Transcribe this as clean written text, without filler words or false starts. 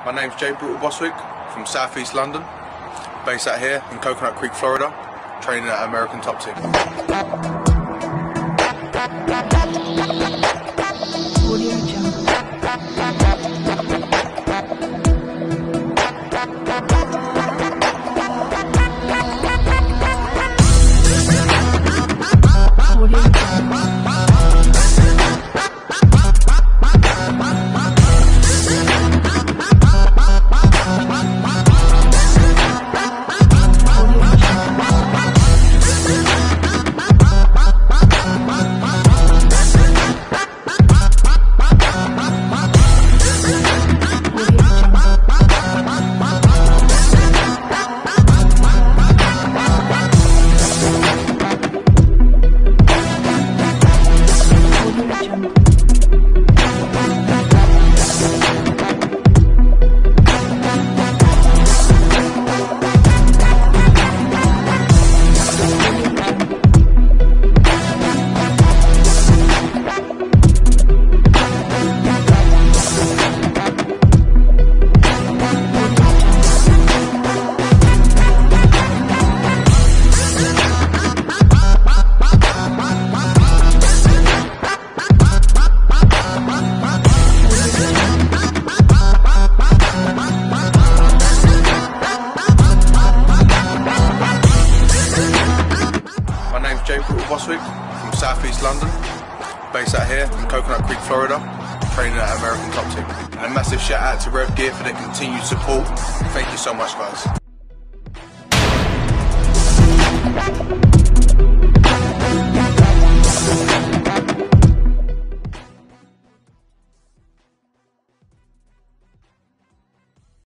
My name's Bostwick from South East London, based out here in Coconut Creek, Florida, training at American Top Team. Bostwick from South East London, based out here in Coconut Creek, Florida, training at American Top Team. And a massive shout out to Revgear for their continued support. Thank you so much, guys.